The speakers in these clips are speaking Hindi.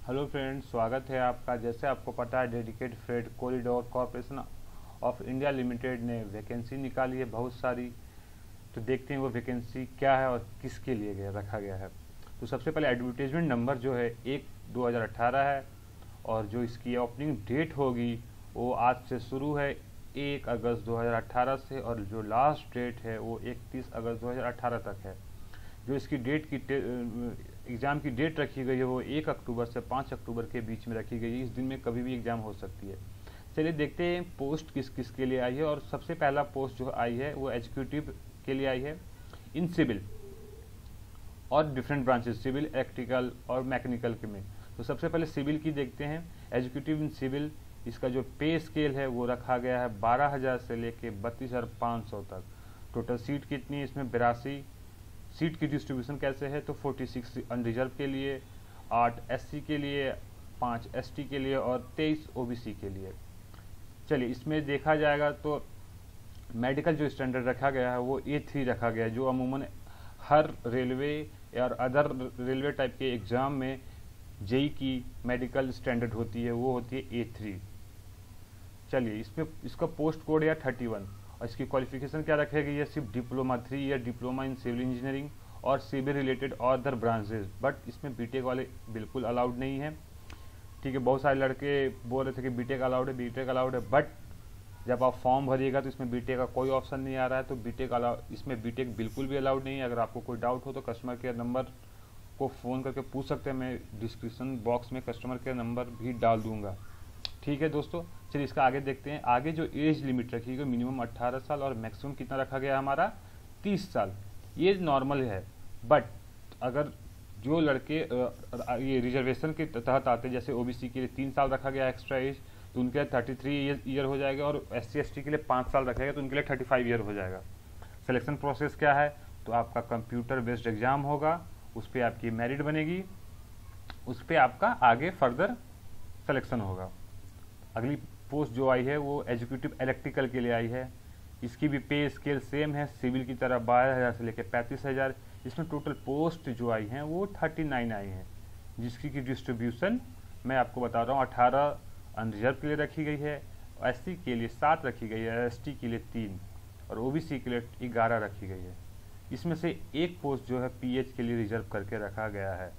हेलो फ्रेंड्स, स्वागत है आपका। जैसे आपको पता है, dedicated freight corridor corporation of India limited ने वैकेंसी निकाली है बहुत सारी। तो देखते हैं वो वैकेंसी क्या है और किसके लिए रखा गया है। तो सबसे पहले एडवर्टीजमेंट नंबर जो है 1/2018 है, और जो इसकी ओपनिंग डेट होगी वो आज से शुरू है 1 अगस्त 2018 से, और जो लास्ट डेट है वो 31 अगस्त 2018 तक है। जो इसकी डेट की एग्ज़ाम की डेट रखी गई है वो 1 अक्टूबर से 5 अक्टूबर के बीच में रखी गई है। इस दिन में कभी भी एग्ज़ाम हो सकती है। चलिए देखते हैं पोस्ट किस किस के लिए आई है। और सबसे पहला पोस्ट जो आई है वो एग्जीक्यूटिव के लिए आई है इन सिविल और डिफरेंट ब्रांचेस, सिविल, इलेक्ट्रिकल और मैकेनिकल के में। तो सबसे पहले सिविल की देखते हैं। एग्जीक्यूटिव इन सिविल, इसका जो पे स्केल है वो रखा गया है 12,000 से लेके 32,500 तक। टोटल सीट कितनी है इसमें? 82। सीट की डिस्ट्रीब्यूशन कैसे है? तो 46 अनरिजर्व के लिए, 8 एससी के लिए, 5 एसटी के लिए और 23 ओबीसी के लिए। चलिए इसमें देखा जाएगा तो मेडिकल जो स्टैंडर्ड रखा गया है वो A3 रखा गया है, जो अमूमन हर रेलवे और अदर रेलवे टाइप के एग्ज़ाम में जेई की मेडिकल स्टैंडर्ड होती है, वो होती है A3। चलिए इसमें इसका पोस्ट कोड है 31, और इसकी क्वालिफिकेशन क्या रखी गई है? सिर्फ diploma, 3 year diploma in civil engineering और सिविल रिलेटेड और अदर ब्रांचेज। बट इसमें बीटेक वाले बिल्कुल अलाउड नहीं है। ठीक है, बहुत सारे लड़के बोल रहे थे कि बीटेक अलाउड है, बीटेक अलाउड है, बट जब आप फॉर्म भरिएगा तो इसमें बीटेक का कोई ऑप्शन नहीं आ रहा है। तो बीटेक अलाउड, इसमें बीटेक बिल्कुल भी अलाउड नहीं है। अगर आपको कोई डाउट हो तो कस्टमर केयर नंबर को फ़ोन करके पूछ सकते हैं। मैं डिस्क्रिप्शन बॉक्स में कस्टमर केयर नंबर भी डाल दूंगा। ठीक है दोस्तों, चलिए इसका आगे देखते हैं। आगे जो एज लिमिट रखी गई मिनिमम 18 साल और मैक्सिमम कितना रखा गया हमारा? 30 साल। ये नॉर्मल है, बट अगर जो लड़के ये रिजर्वेशन के तहत आते हैं, जैसे ओबीसी के लिए 3 साल रखा गया एक्स्ट्रा एज, तो उनके लिए 33 ईयर हो जाएगा, और SC ST के लिए 5 साल रखा गया तो उनके लिए 35 ईयर हो जाएगा। सिलेक्शन प्रोसेस क्या है? तो आपका कंप्यूटर बेस्ड एग्जाम होगा, उस पर आपकी मेरिट बनेगी, उस पर आपका आगे फर्दर सिलेक्शन होगा। अगली पोस्ट जो आई है वो एग्जीक्यूटिव इलेक्ट्रिकल के लिए आई है। इसकी भी पे स्केल सेम है सिविल की तरह, 12,000 से लेकर 35,000। इसमें टोटल पोस्ट जो आई हैं वो 39 आई हैं, जिसकी की डिस्ट्रीब्यूशन मैं आपको बता रहा हूँ। 18 अनरिजर्व के लिए रखी गई है, SC के लिए 7 रखी गई है, ST के लिए 3 और OBC के लिए 11 रखी गई है। इसमें से एक पोस्ट जो है PH के लिए रिजर्व करके रखा गया है,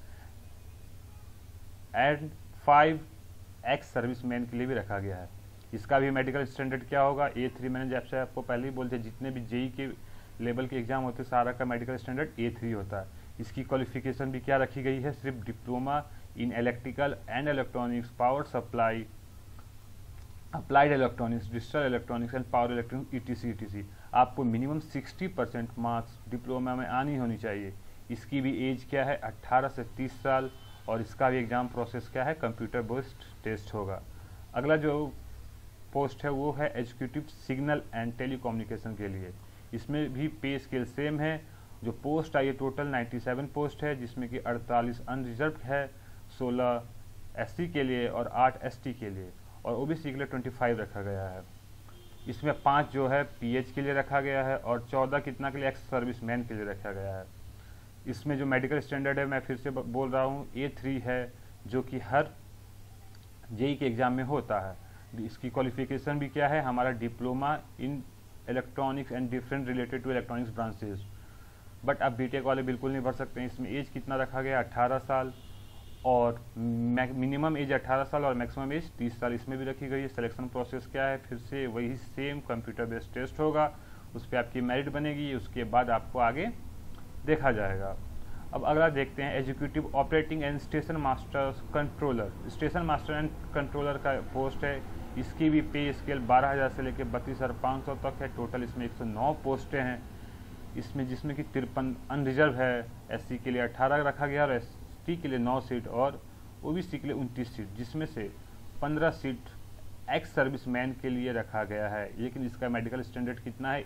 एंड 5 एक्स सर्विसमैन के लिए भी रखा गया है। इसका भी मेडिकल स्टैंडर्ड क्या होगा? A3। मैंने जैसे आपको पहले ही बोलते, जितने भी जेई के लेवल के एग्जाम होते हैं सारा का मेडिकल स्टैंडर्ड A3 होता है। इसकी क्वालिफिकेशन भी क्या रखी गई है? सिर्फ diploma in electrical and electronics, power supply, applied electronics, digital electronics and power electronics, ETC। आपको मिनिमम 60% मार्क्स डिप्लोमा में आनी होनी चाहिए। इसकी भी एज क्या है? 18 से 30 साल। और इसका भी एग्ज़ाम प्रोसेस क्या है? कंप्यूटर बेस्ड टेस्ट होगा। अगला जो पोस्ट है वो है एग्जीक्यूटिव सिग्नल एंड टेलीकम्युनिकेशन के लिए। इसमें भी पे स्केल सेम है। जो पोस्ट आई है टोटल 97 पोस्ट है, जिसमें कि 48 अनरिजर्व है, 16 SC के लिए और 8 ST के लिए, और OBC के लिए 25 रखा गया है। इसमें 5 जो है PH के लिए रखा गया है, और 14 कितना के लिए? एक्स सर्विसमैन के लिए रखा गया है। इसमें जो मेडिकल स्टैंडर्ड है मैं फिर से बोल रहा हूँ A3 है, जो कि हर जेई के एग्ज़ाम में होता है। इसकी क्वालिफिकेशन भी क्या है हमारा? Diploma in electronics and different related to electronics branches. But अब बीटेक वाले बिल्कुल नहीं भर सकते हैं। इसमें एज कितना रखा गया? 18 साल, और मिनिमम एज 18 साल और मैक्सिमम एज 30 साल इसमें भी रखी गई है। सिलेक्शन प्रोसेस क्या है? फिर से वही सेम कंप्यूटर बेस्ड टेस्ट होगा, उस पर आपकी मेरिट बनेगी, उसके बाद आपको आगे देखा जाएगा। अब अगला देखते हैं executive operating and station master controller. Station master and controller का पोस्ट है। इसकी भी पे स्केल 12,000 से लेकर 32,500 तक है। टोटल इसमें 109 पोस्टें हैं। इसमें जिसमें कि 53 अनरिजर्व है, SC के लिए 18 रखा गया और ST के लिए 9 सीट और OBC के लिए 29 सीट, जिसमें से 15 सीट एक्स सर्विसमैन के लिए रखा गया है। लेकिन इसका मेडिकल स्टैंडर्ड कितना है?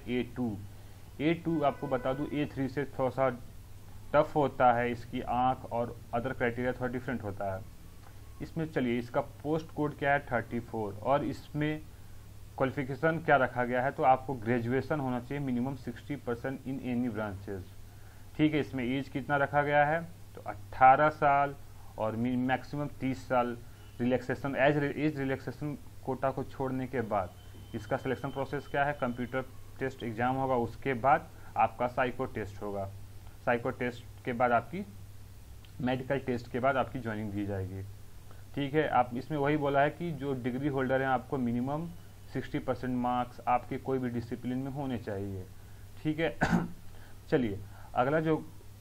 A2 आपको बता दूं A3 से थोड़ा सा टफ होता है। इसकी आंख और अदर क्राइटेरिया थोड़ा डिफरेंट होता है। इसमें चलिए इसका पोस्ट कोड क्या है? 34। और इसमें क्वालिफिकेशन क्या रखा गया है? तो आपको ग्रेजुएशन होना चाहिए मिनिमम 60% इन एनी ब्रांचेज। ठीक है, इसमें एज कितना रखा गया है? तो 18 साल और मैक्सिमम 30 साल रिलैक्सेशन एज रिलैक्सेशन कोटा को छोड़ने के बाद इसका सिलेक्शन प्रोसेस क्या है, कंप्यूटर टेस्ट एग्जाम होगा, उसके बाद आपका साइको टेस्ट होगा, साइको टेस्ट के बाद आपकी मेडिकल टेस्ट के बाद आपकी ज्वाइनिंग दी जाएगी। ठीक है, आप इसमें वही बोला है कि जो डिग्री होल्डर हैं आपको मिनिमम 60% मार्क्स आपके कोई भी डिसिप्लिन में होने चाहिए। ठीक है चलिए अगला जो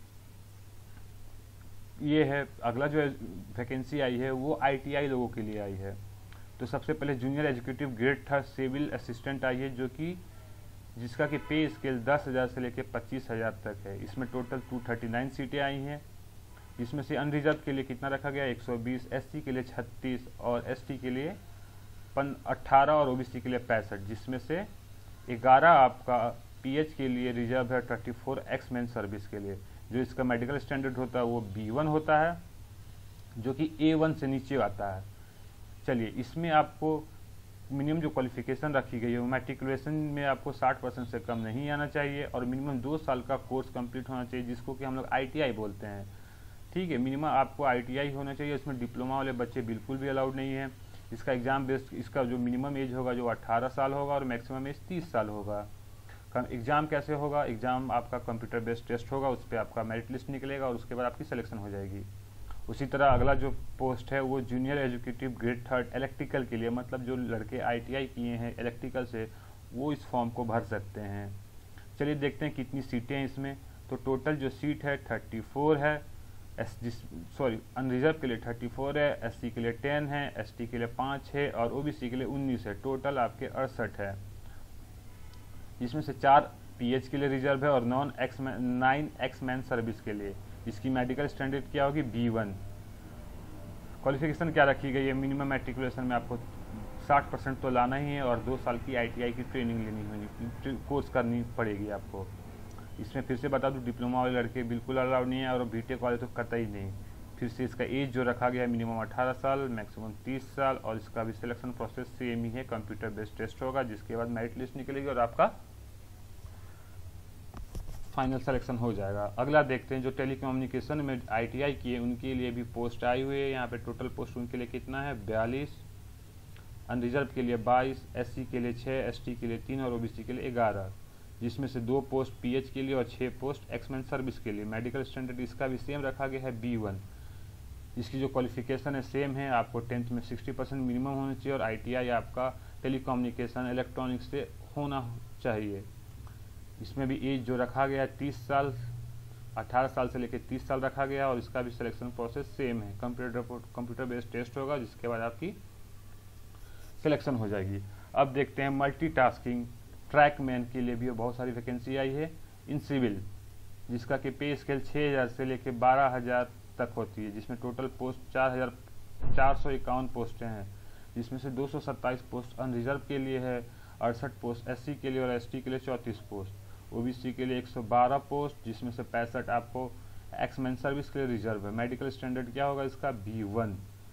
ये है, अगला जो वैकेंसी आई है वो ITI लोगों के लिए आई है। तो सबसे पहले junior educative grade third civil assistant आई है, जो कि जिसका कि पे स्केल 10,000 से लेकर 25,000 तक है। इसमें टोटल 239 सीटें आई हैं। इसमें से अनरिजर्व के लिए कितना रखा गया, 120, SC के लिए 36 और ST के लिए 18 और OBC के लिए 65, जिसमें से 11 आपका PH के लिए रिजर्व है, 34 एक्स मैन सर्विस के लिए। जो इसका मेडिकल स्टैंडर्ड होता है वो B1 होता है, जो कि A1 से नीचे आता है। चलिए इसमें आपको मिनिमम जो क्वालिफिकेशन रखी गई है वो मैट्रिकुलेशन में आपको 60% से कम नहीं आना चाहिए और मिनिमम 2 साल का कोर्स कंप्लीट होना चाहिए, जिसको कि हम लोग ITI बोलते हैं। ठीक है, मिनिमम आपको ITI होना चाहिए। इसमें डिप्लोमा वाले बच्चे बिल्कुल भी अलाउड नहीं है। इसका एग्जाम बेस्ड, इसका जो मिनिमम एज होगा जो 18 साल होगा और मैक्सिमम एज 30 साल होगा। एग्जाम कैसे होगा, एग्जाम आपका कंप्यूटर बेस्ड टेस्ट होगा, उस पर आपका मेरिट लिस्ट निकलेगा और उसके बाद आपकी सिलेक्शन हो जाएगी। उसी तरह अगला जो पोस्ट है वो junior educative grade third electrical के लिए, मतलब जो लड़के ITI किए हैं इलेक्ट्रिकल से वो इस फॉर्म को भर सकते हैं। चलिए देखते हैं कितनी सीटें हैं इसमें। तो टोटल जो सीट है 34 है, अनरिजर्व के लिए 34 है, SC के लिए 10 है, ST के लिए 5 है और OBC के लिए 19 है। टोटल आपके 68 है, जिसमें से 4 PH के लिए रिजर्व है और 9 एक्स मैन सर्विस के लिए। इसकी मेडिकल स्टैंडर्ड क्या होगी, B1। क्वालिफिकेशन क्या रखी गई है, मिनिमम मैट्रिकुलेशन में आपको 60% तो लाना ही है और 2 साल की ITI की ट्रेनिंग लेनी होगी, कोर्स करनी पड़ेगी आपको। इसमें फिर से बता दूं डिप्लोमा वाले लड़के बिल्कुल अलाउड नहीं है और बीटेक वाले तो कतई नहीं। फिर से इसका एज जो रखा गया है मिनिमम 18 साल, मैक्सिमम 30 साल और इसका भी सिलेक्शन प्रोसेस सेम ही है, कंप्यूटर बेस्ड टेस्ट होगा, जिसके बाद मेरिट लिस्ट निकलेगी और आपका फाइनल सिलेक्शन हो जाएगा। अगला देखते हैं जो टेलीकम्युनिकेशन में ITI किए उनके लिए भी पोस्ट आई हुई है। यहाँ पे टोटल पोस्ट उनके लिए कितना है, 42, अनरिजर्व के लिए 22, SC के लिए 6, ST के लिए 3 और OBC के लिए 11, जिसमें से 2 पोस्ट PH के लिए और 6 पोस्ट एक्समैन सर्विस के लिए। मेडिकल स्टैंडर्ड इसका भी सेम रखा गया है, B1। इसकी जो क्वालिफिकेशन है सेम है, आपको 10th में 60% मिनिमम होना चाहिए और ITI आपका टेलीकम्युनिकेशन इलेक्ट्रॉनिक्स से होना चाहिए। इसमें भी एज जो रखा गया है 30 साल, 18 साल से लेकर 30 साल रखा गया और इसका भी सिलेक्शन प्रोसेस सेम है, कंप्यूटर बेस्ड टेस्ट होगा, जिसके बाद आपकी सिलेक्शन हो जाएगी। अब देखते हैं मल्टीटास्किंग ट्रैकमैन के लिए भी बहुत सारी वैकेंसी आई है इन सिविल, जिसका कि पे स्केल 6000 से लेकर 12000 तक होती है, जिसमें टोटल पोस्ट 4451 पोस्टें हैं, जिसमें से 227 पोस्ट अनरिजर्व के लिए है, 68 पोस्ट SC के लिए और ST के लिए 34 पोस्ट, OBC के लिए 112 पोस्ट, जिसमें से 65 आपको एक्समैन सर्विस के लिए रिजर्व है। मेडिकल स्टैंडर्ड क्या होगा इसका, B1।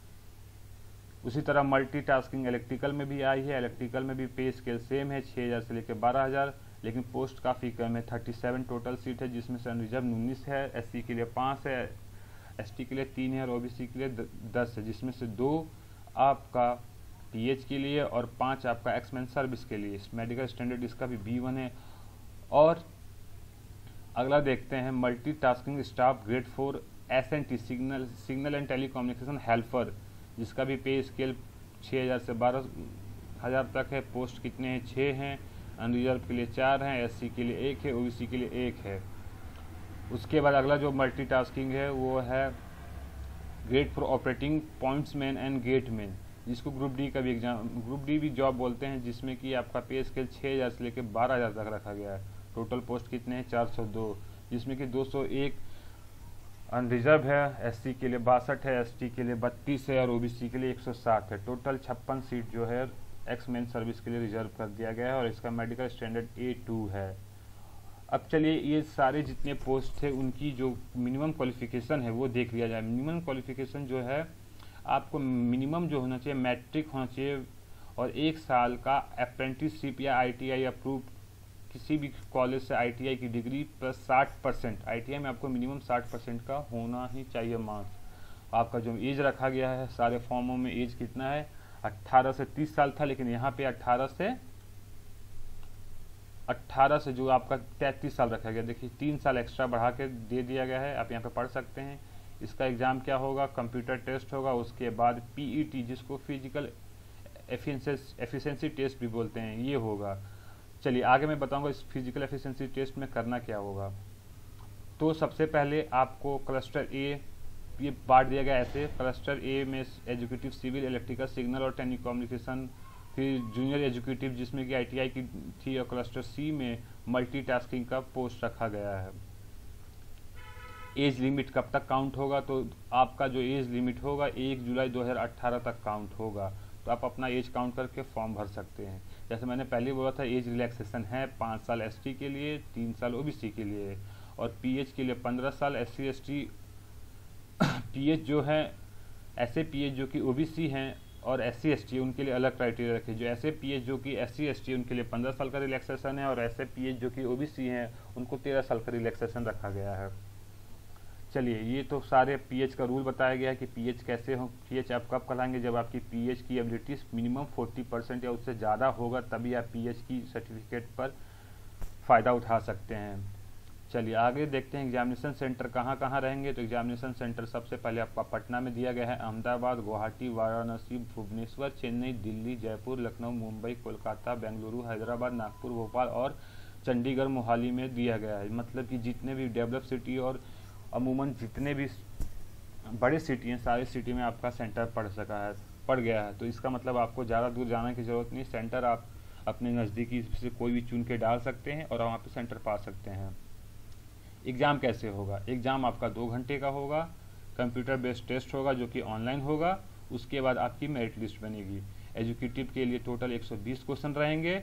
उसी तरह मल्टीटास्किंग इलेक्ट्रिकल में भी आई है। इलेक्ट्रिकल में भी पे स्केल सेम है, 6000 से लेकर 12000, लेकिन पोस्ट काफ़ी कम है, 37 टोटल सीट है, जिसमें से अनरिजर्व 19 है, SC के लिए 5 है, ST के लिए 3 है और OBC के लिए 10 है, जिसमें से 2 आपका PH के लिए और 5 आपका एक्समैन सर्विस के लिए। मेडिकल स्टैंडर्ड इसका भी B1 है। और अगला देखते हैं multitasking staff grade 4 SNT signal and telecommunication helper, जिसका भी पे स्केल 6000 से 12000 तक है। पोस्ट कितने हैं, 6 हैं, अनरिजर्व के लिए 4 हैं, SC के लिए 1 है, OBC के लिए 1 है। उसके बाद अगला जो मल्टीटास्किंग है वो है grade 4 operating pointsman and gateman, जिसको ग्रुप डी भी जॉब बोलते हैं, जिसमें कि आपका पे स्केल 6000 से लेकर 12000 तक रखा गया है। टोटल पोस्ट कितने हैं, 402, जिसमें कि 201 अनरिजर्व है, SC के लिए 62 है, ST के लिए 32 है और OBC के लिए 107 है। टोटल 56 सीट जो है एक्समैन सर्विस के लिए रिजर्व कर दिया गया है और इसका मेडिकल स्टैंडर्ड A2 है। अब चलिए ये सारे जितने पोस्ट थे उनकी जो मिनिमम क्वालिफिकेशन है वो देख लिया जाए। मिनिमम क्वालिफिकेशन जो है आपको मिनिमम जो होना चाहिए मैट्रिक होना चाहिए और 1 साल का अप्रेंटिसशिप या ITI अप्रूव किसी भी कॉलेज से ITI की डिग्री प्लस 60%, ITI में आपको मिनिमम 60% का होना ही चाहिए मार्क्स। आपका जो एज रखा गया है सारे फॉर्मों में एज कितना है, 18 से 30 साल था, लेकिन यहाँ पे 18 से जो आपका 33 साल रखा गया। देखिए 3 साल एक्स्ट्रा बढ़ा के दे दिया गया है, आप यहाँ पे पढ़ सकते हैं। इसका एग्ज़ाम क्या होगा, कंप्यूटर टेस्ट होगा, उसके बाद पीईटी जिसको फिजिकल एफिशिएंसी टेस्ट भी बोलते हैं ये होगा। चलिए आगे मैं बताऊंगा इस फिजिकल एफिशिएंसी टेस्ट में करना क्या होगा। तो सबसे पहले आपको क्लस्टर ए ये बांट दिया गया ऐसे, क्लस्टर ए में एजुकेटिव सिविल, इलेक्ट्रिकल, सिग्नल और टेलीकम्युनिकेशन, फिर जूनियर एजुकेटिव जिसमें कि आईटीआई की थी, और क्लस्टर सी में मल्टीटास्किंग का पोस्ट रखा गया है। एज लिमिट कब तक काउंट होगा, तो आपका जो एज लिमिट होगा 1 जुलाई 2018 तक काउंट होगा। तो आप अपना एज काउंट करके फॉर्म भर सकते हैं। जैसे मैंने पहले बोला था एज रिलैक्सेशन है 5 साल एसटी के लिए, 3 साल ओबीसी के लिए, और पीएच के लिए 15 साल, एससी एसटी पीएच जो है ऐसे पीएच जो कि ओबीसी हैं और एससी एसटी उनके लिए अलग क्राइटेरिया रखे। जो ऐसे पीएच जो कि एससी एसटी उनके लिए 15 साल का रिलैक्सेशन है, और ऐसे पीएच जो कि ओबीसी हैं उनको 13 साल का रिलैक्सेशन रखा गया है। चलिए ये तो सारे पीएच का रूल बताया गया है कि पीएच कैसे हो। पीएच आप कब कराएंगे, जब आपकी पीएच की एबिलिटीज मिनिमम 40% या उससे ज़्यादा होगा, तभी आप पीएच की सर्टिफिकेट पर फ़ायदा उठा सकते हैं। चलिए आगे देखते हैं एग्जामिनेशन सेंटर कहाँ कहाँ रहेंगे। तो एग्जामिनेशन सेंटर सबसे पहले आपका पटना में दिया गया है, अहमदाबाद, गुवाहाटी, वाराणसी, भुवनेश्वर, चेन्नई, दिल्ली, जयपुर, लखनऊ, मुंबई, कोलकाता, बेंगलुरु, हैदराबाद, नागपुर, भोपाल और चंडीगढ़, मोहाली में दिया गया है। मतलब कि जितने भी डेवलप सिटी और अमूमन जितने भी बड़े सिटी हैं सारी सिटी में आपका सेंटर पड़ गया है। तो इसका मतलब आपको ज़्यादा दूर जाने की ज़रूरत नहीं, सेंटर आप अपने नज़दीकी से कोई भी चुन के डाल सकते हैं और वहाँ पे सेंटर पा सकते हैं। एग्ज़ाम कैसे होगा, एग्ज़ाम आपका 2 घंटे का होगा, कंप्यूटर बेस्ड टेस्ट होगा जो कि ऑनलाइन होगा। उसके बाद आपकी मेरिट लिस्ट बनेगी। एजुकेटिव के लिए टोटल 120 क्वेश्चन रहेंगे,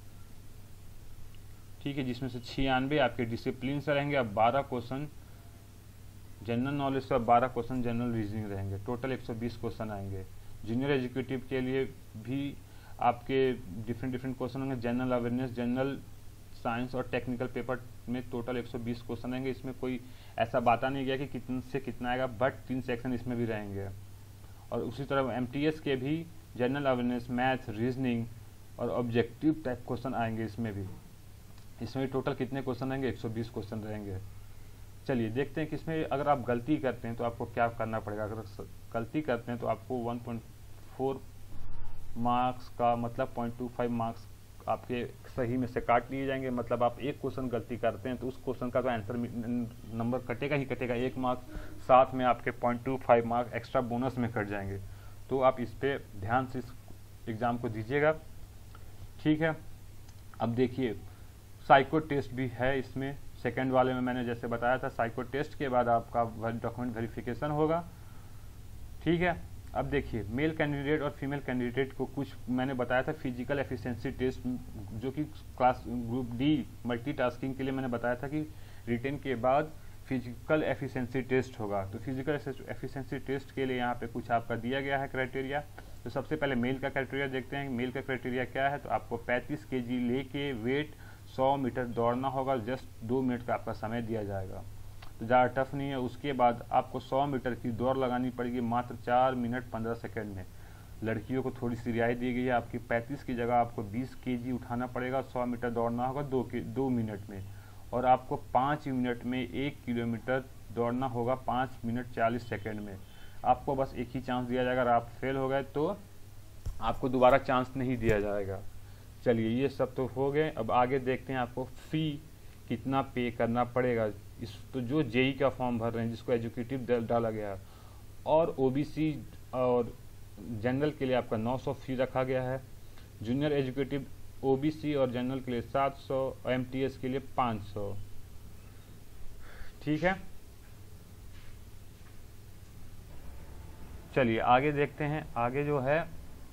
ठीक है, जिसमें से 96 आपके डिसिप्लिन से रहेंगे। अब 12 क्वेश्चन जनरल नॉलेज से और 12 क्वेश्चन जनरल रीजनिंग रहेंगे। टोटल 120 क्वेश्चन आएंगे। जूनियर एजुकेटिव के लिए भी आपके डिफरेंट क्वेश्चन होंगे, जनरल अवेयरनेस, जनरल साइंस और टेक्निकल पेपर में टोटल 120 क्वेश्चन रहेंगे। इसमें कोई ऐसा बाता नहीं गया कि कितने से कितना आएगा, बट 3 सेक्शन इसमें भी रहेंगे। और उसी तरह एमटीएस के भी जनरल अवेयरनेस, मैथ, रीजनिंग और ऑब्जेक्टिव टाइप क्वेश्चन आएंगे। इसमें भी टोटल कितने क्वेश्चन रहेंगे, 120 क्वेश्चन रहेंगे। चलिए देखते हैं कि इसमें अगर आप गलती करते हैं तो आपको क्या करना पड़ेगा। अगर गलती करते हैं तो आपको 1.4 मार्क्स का मतलब 0.25 मार्क्स आपके सही में से काट लिए जाएंगे। मतलब आप एक क्वेश्चन गलती करते हैं तो उस क्वेश्चन का तो आंसर नंबर कटेगा ही कटेगा 1 मार्क्स, साथ में आपके 0.25 मार्क्स एक्स्ट्रा बोनस में कट जाएंगे। तो आप इस पर ध्यान से इस एग्ज़ाम को दीजिएगा, ठीक है। अब देखिए साइको टेस्ट भी है इसमें। सेकंड वाले में मैंने जैसे बताया था साइको टेस्ट के बाद आपका डॉक्यूमेंट वेरिफिकेशन होगा, ठीक है। अब देखिए मेल कैंडिडेट और फीमेल कैंडिडेट को कुछ मैंने बताया था फिजिकल एफिशिएंसी टेस्ट, जो कि क्लास ग्रुप डी मल्टीटास्किंग के लिए मैंने बताया था कि रिटेन के बाद फिजिकल एफिशिएंसी टेस्ट होगा। तो फिजिकल एफिशिएंसी टेस्ट के लिए यहाँ पे कुछ आपका दिया गया है क्राइटेरिया। तो सबसे पहले मेल का क्राइटेरिया देखते हैं। मेल का क्राइटेरिया क्या है, तो आपको 35 kg लेके वेट 100 मीटर दौड़ना होगा। जस्ट 2 मिनट का आपका समय दिया जाएगा, तो ज़्यादा टफ नहीं है। उसके बाद आपको 100 मीटर की दौड़ लगानी पड़ेगी मात्र 4 मिनट 15 सेकंड में। लड़कियों को थोड़ी सी रियायत दी गई है, आपकी 35 की जगह आपको 20 kg उठाना पड़ेगा। 100 मीटर दौड़ना होगा 2 मिनट में, और आपको 5 मिनट में 1 किलोमीटर दौड़ना होगा 5 मिनट 40 सेकेंड में। आपको बस एक ही चांस दिया जाएगा, अगर आप फेल हो गए तो आपको दोबारा चांस नहीं दिया जाएगा। चलिए ये सब तो हो गए। अब आगे देखते हैं आपको फ़ी कितना पे करना पड़ेगा। इस तो जो जेई का फॉर्म भर रहे हैं जिसको एजुकेटिव डाला गया है, और ओबीसी और जनरल के लिए आपका 900 फी रखा गया है। जूनियर एजुकेटिव ओबीसी और जनरल के लिए 700, एमटीएस के लिए 500, ठीक है। चलिए आगे देखते हैं। आगे जो है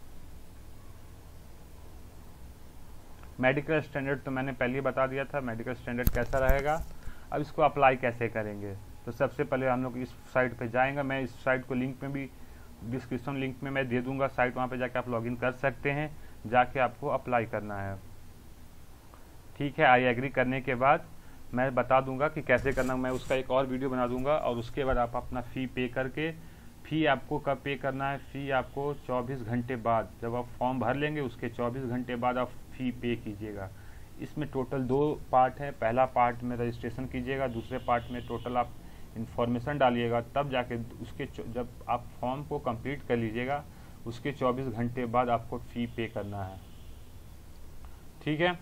मेडिकल स्टैंडर्ड, तो मैंने पहले ही बता दिया था मेडिकल स्टैंडर्ड कैसा रहेगा। अब इसको अप्लाई कैसे करेंगे, तो सबसे पहले हम लोग इस साइट पे जाएंगे। मैं इस साइट को लिंक में भी डिस्क्रिप्शन लिंक में मैं दे दूंगा साइट, वहाँ पे जाके आप लॉगिन कर सकते हैं। जाके आपको अप्लाई करना है, ठीक है। आई एग्री करने के बाद मैं बता दूंगा कि कैसे करना, मैं उसका एक और वीडियो बना दूंगा, और उसके बाद आप अपना फ़ी पे करके फ़ी आपको कब पे करना है? फ़ी आपको 24 घंटे बाद, जब आप फॉर्म भर लेंगे उसके 24 घंटे बाद आप फ़ी पे कीजिएगा। इसमें टोटल 2 पार्ट है। पहला पार्ट में रजिस्ट्रेशन कीजिएगा, दूसरे पार्ट में टोटल आप इन्फॉर्मेशन डालिएगा, तब जाके उसके जब आप फॉर्म को कंप्लीट कर लीजिएगा उसके 24 घंटे बाद आपको फ़ी पे करना है, ठीक है।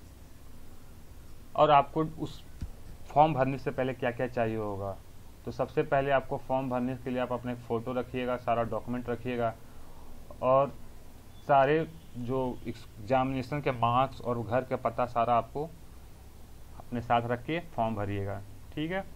और आपको उस फॉर्म भरने से पहले क्या क्या चाहिए होगा? तो सबसे पहले आपको फॉर्म भरने के लिए आप अपने फ़ोटो रखिएगा, सारा डॉक्यूमेंट रखिएगा, और सारे जो एग्जामिनेशन के मार्क्स और घर का पता सारा आपको अपने साथ रख के फॉर्म भरिएगा, ठीक है।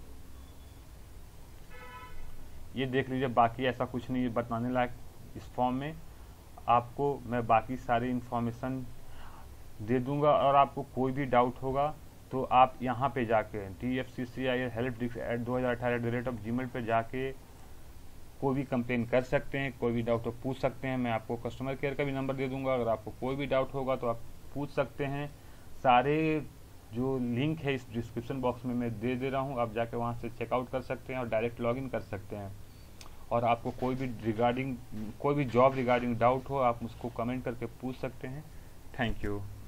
ये देख लीजिए, बाकी ऐसा कुछ नहीं बताने लायक इस फॉर्म में। आपको मैं बाकी सारी इन्फॉर्मेशन दे दूंगा, और आपको कोई भी डाउट होगा तो आप यहाँ पे जाके TFCCIL helpdesk@2018 पे जाके कोई भी कंप्लेन कर सकते हैं, कोई भी डाउट तो पूछ सकते हैं। मैं आपको कस्टमर केयर का भी नंबर दे दूंगा, अगर आपको कोई भी डाउट होगा तो आप पूछ सकते हैं। सारे जो लिंक है इस डिस्क्रिप्शन बॉक्स में मैं दे रहा हूँ, आप जाके वहाँ से चेकआउट कर सकते हैं और डायरेक्ट लॉगिन कर सकते हैं। और आपको कोई भी जॉब रिगार्डिंग डाउट हो, आप मुझको कमेंट करके पूछ सकते हैं। Thank you.